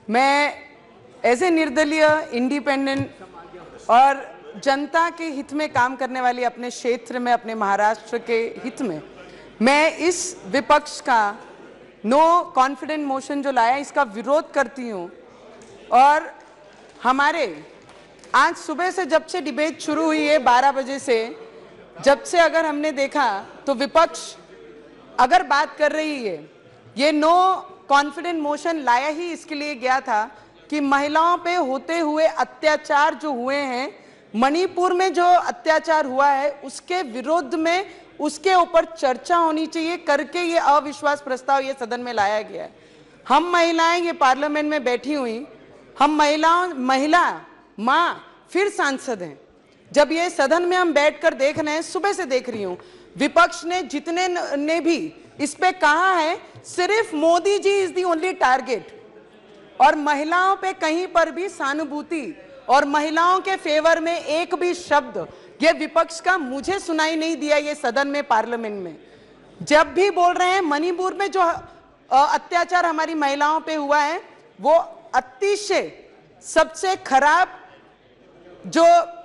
मैं as a निर्दलीय, independent और जनता के हित में काम करने वाली अपने क्षेत्र में, अपने महाराष्ट्र के हित में, मैं इस विपक्ष का नो कॉन्फिडेंट मोशन जो लाया इसका विरोध करती हूँ। और हमारे आज सुबह से जब से डिबेट शुरू हुई है 12 बजे से, जब से अगर हमने देखा तो विपक्ष अगर बात कर रही है, ये नो कॉन्फिडेंट मोशन लाया ही इसके लिए गया था कि महिलाओं पे होते हुए अत्याचार जो हुए हैं, मणिपुर में जो अत्याचार हुआ है उसके विरोध में, उसके ऊपर चर्चा होनी चाहिए करके ये अविश्वास प्रस्ताव ये सदन में लाया गया है। हम महिलाएं ये पार्लियामेंट में बैठी हुई, हम महिला माँ फिर सांसद हैं। जब ये सदन में हम बैठकर देख रहे हैं, सुबह से देख रही हूँ, विपक्ष ने जितने ने भी इस पे कहा है सिर्फ Modi ji is the only target, और महिलाओं पे कहीं पर भी सहानुभूति और महिलाओं के फेवर में एक भी शब्द ये विपक्ष का मुझे सुनाई नहीं दिया ये सदन में, पार्लियामेंट में। जब भी बोल रहे हैं मणिपुर में जो अत्याचार हमारी महिलाओं पे हुआ है वो अतिशय सबसे खराब जो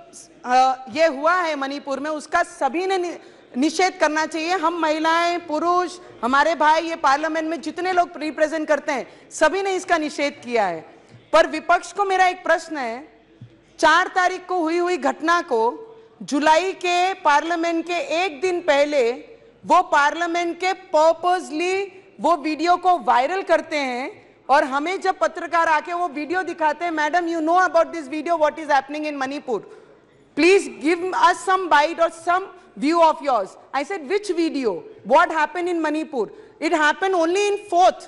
ये हुआ है मणिपुर में, उसका सभी ने निषेध करना चाहिए। हम महिलाएं, पुरुष, हमारे भाई ये पार्लियामेंट में जितने लोग रिप्रेजेंट करते हैं सभी ने इसका निषेध किया है। पर विपक्ष को मेरा एक प्रश्न है, 4 तारीख को हुई घटना को जुलाई के पार्लियामेंट के एक दिन पहले वो पार्लियामेंट के पर्पसली वो वीडियो को वायरल करते हैं, और हमें जब पत्रकार आके वो वीडियो दिखाते हैं, madam you know about this video, what is happening in Manipur, please give us some bite और some view of yours. I said, which video? What happened in Manipur? It happened only in 4th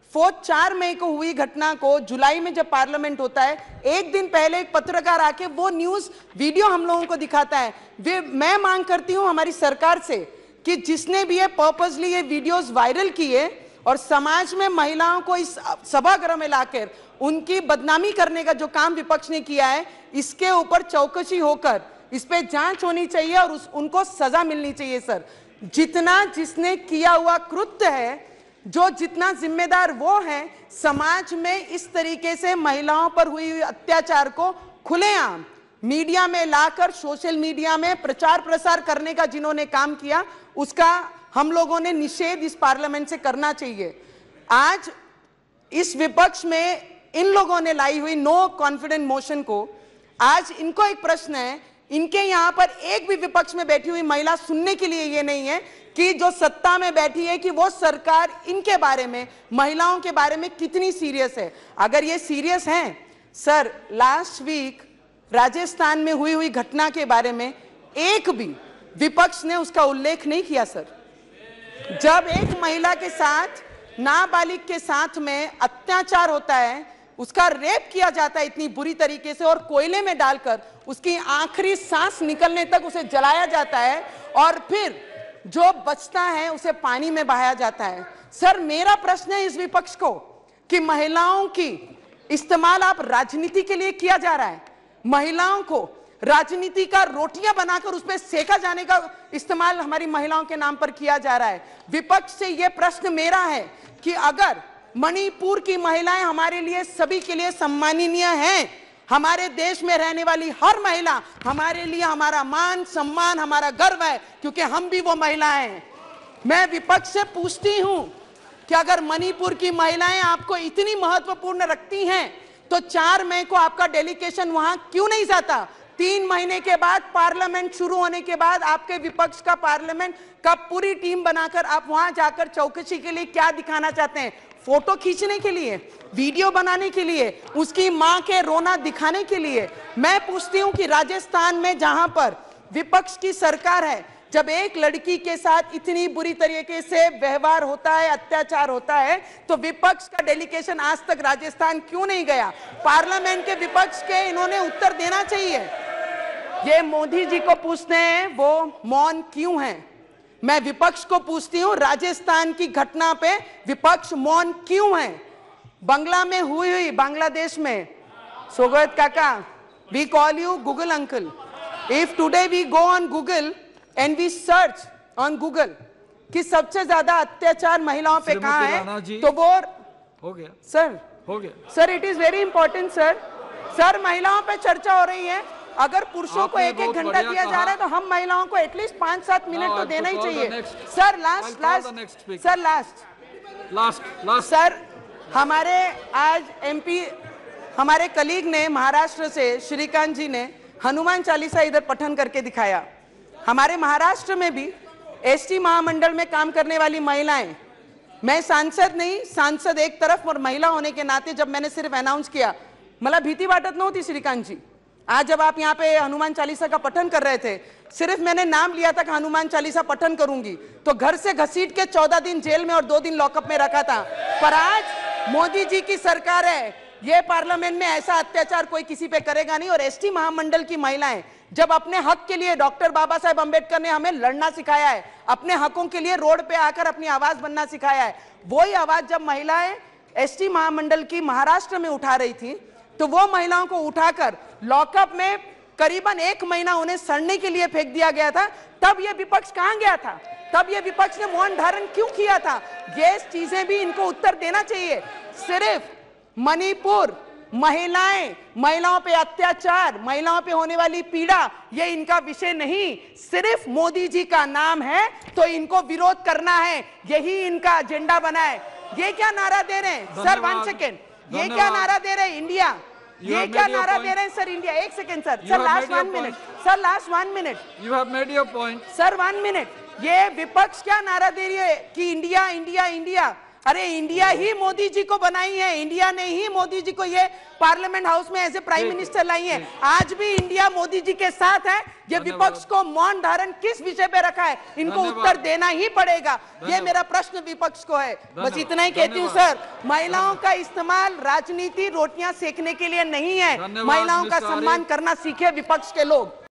4 मई को हुई घटना को जुलाई में जब parliament होता है, एक दिन पहले एक पत्रकार आके वो न्यूज वीडियो हम लोगों को दिखाता है। मैं मांग करती हूं हमारी सरकार से कि जिसने भी ये पर्पसली ये वीडियोस वायरल किए और समाज में महिलाओं को इस सभागृह में लाकर उनकी बदनामी करने का जो काम विपक्ष ने किया है, इसके ऊपर चौकसी होकर इस पे जांच होनी चाहिए और उनको सजा मिलनी चाहिए। सर, जितना जिसने किया हुआ कृत्य है, जो जितना जिम्मेदार वो है, समाज में इस तरीके से महिलाओं पर हुई अत्याचार को खुलेआम मीडिया में लाकर सोशल मीडिया में प्रचार प्रसार करने का जिन्होंने काम किया, उसका हम लोगों ने निषेध इस पार्लियामेंट से करना चाहिए। आज इस विपक्ष में इन लोगों ने लाई हुई नो कॉन्फिडेंट मोशन को, आज इनको एक प्रश्न है, इनके यहां पर एक भी विपक्ष में बैठी हुई महिला सुनने के लिए ये नहीं है कि जो सत्ता में बैठी है कि वो सरकार इनके बारे में, महिलाओं के बारे में कितनी सीरियस है। अगर ये सीरियस हैं, सर लास्ट वीक राजस्थान में हुई घटना के बारे में एक भी विपक्ष ने उसका उल्लेख नहीं किया। सर, जब एक महिला के साथ, नाबालिग के साथ में अत्याचार होता है, उसका रेप किया जाता है इतनी बुरी तरीके से और कोयले में डालकर उसकी आखिरी सांस निकलने तक उसे जलाया जाता है और फिर जो बचता है उसे पानी में बहाया जाता है। सर, मेरा प्रश्न है इस विपक्ष को कि महिलाओं की इस्तेमाल आप राजनीति के लिए किया जा रहा है, महिलाओं को राजनीति का रोटियां बनाकर उस पर सेका जाने का इस्तेमाल हमारी महिलाओं के नाम पर किया जा रहा है। विपक्ष से यह प्रश्न मेरा है कि अगर मणिपुर की महिलाएं हमारे लिए, सभी के लिए सम्माननीय हैं, हमारे देश में रहने वाली हर महिला हमारे लिए हमारा मान सम्मान, हमारा गर्व है, क्योंकि हम भी वो महिलाएं हैं। मैं विपक्ष से पूछती हूं कि अगर मणिपुर की महिलाएं आपको इतनी महत्वपूर्ण रखती हैं तो 4 मई को आपका डेलीगेशन वहां क्यों नहीं जाता? 3 महीने के बाद पार्लियामेंट शुरू होने के बाद आपके विपक्ष का पार्लियामेंट का पूरी टीम बनाकर आप वहां जाकर चौकसी के लिए क्या दिखाना चाहते हैं? फोटो खींचने के लिए, वीडियो बनाने के लिए, उसकी मां के रोना दिखाने के लिए? मैं पूछती हूं कि राजस्थान में जहां पर विपक्ष की सरकार है, जब एक लड़की के साथ इतनी बुरी तरीके से व्यवहार होता है, अत्याचार होता है, तो विपक्ष का डेलीगेशन आज तक राजस्थान क्यों नहीं गया? पार्लियामेंट के विपक्ष के इन्होंने उत्तर देना चाहिए। ये मोदी जी को पूछते हैं वो मौन क्यों हैं। मैं विपक्ष को पूछती हूं, राजस्थान की घटना पे विपक्ष मौन क्यों है? बंगला में हुई बांग्लादेश में, सोगत काका, we call you Google uncle, if today we go on Google and we search on Google कि सबसे ज्यादा अत्याचार महिलाओं पे कहां है, तो वो हो गया सर हो गया sir it is very important sir महिलाओं पे चर्चा हो रही है। अगर पुरुषों को आपने एक एक बहुत घंटा बढ़िया दिया जा रहा है कहा। तो हम महिलाओं को एटलीस्ट 5-7 मिनट Now तो I'll देना ही call the चाहिए। next- sir I'll call the next speaker. Sir last last sir हमारे आज एमपी हमारे कलीग ने महाराष्ट्र से श्रीकांत जी ने हनुमान चालीसा इधर पठन करके दिखाया। हमारे महाराष्ट्र में भी एसटी महामंडल में काम करने वाली महिलाएं, मैं सांसद नहीं, सांसद एक तरफ और महिला होने के नाते जब मैंने सिर्फ अनाउंस किया, मला भीती वाटत नव्हती श्रीकांत जी। आज जब आप यहाँ पे हनुमान चालीसा का पठन कर रहे थे, सिर्फ मैंने नाम लिया था कि हनुमान चालीसा पठन करूंगी, तो घर से घसीट के 14 दिन जेल में और 2 दिन लॉकअप में रखा था। पर आज मोदी जी की सरकार है, ये पार्लियामेंट में ऐसा अत्याचार कोई किसी पे करेगा नहीं। और एसटी महामंडल की महिलाएं जब अपने हक के लिए, डॉक्टर बाबा साहेब अंबेडकर ने हमें लड़ना सिखाया है, अपने हकों के लिए रोड पे आकर अपनी आवाज बनना सिखाया है, वही आवाज जब महिलाएं एसटी महामंडल की महाराष्ट्र में उठा रही थी, तो वो महिलाओं को उठाकर लॉकअप में करीबन 1 महीना उन्हें सड़ने के लिए फेंक दिया गया था। तब ये विपक्ष कहां गया था? तब ये विपक्ष ने मौन धारण क्यों किया था? ये चीजें भी इनको उत्तर देना चाहिए। सिर्फ मणिपुर, महिलाओं पे अत्याचार, महिलाओं पे होने वाली पीड़ा, ये इनका विषय नहीं। सिर्फ मोदी जी का नाम है तो इनको विरोध करना है, यही इनका एजेंडा बना है। ये क्या नारा दे रहे हैं सर? 1 सेकेंड, ये क्या नारा दे रहे हैं? इंडिया, ये क्या नारा दे रहे हैं sir? India. 1 second sir, last 1 minute sir, last 1 minute. You have made your point sir 1 minute. ये विपक्ष क्या नारा दे रही है कि इंडिया इंडिया इंडिया? अरे इंडिया ही मोदी जी को बनाई है, इंडिया ने ही मोदी जी को ये पार्लियामेंट हाउस में एज ए प्राइम मिनिस्टर लाई है। आज भी इंडिया मोदी जी के साथ है। ये विपक्ष को मौन धारण किस विषय पे रखा है? इनको उत्तर देना ही पड़ेगा। ये मेरा प्रश्न विपक्ष को है। बस इतना ही कहती हूँ सर, महिलाओं का इस्तेमाल राजनीति रोटियां सेकने के लिए नहीं है। महिलाओं का सम्मान करना सीखे विपक्ष के लोग।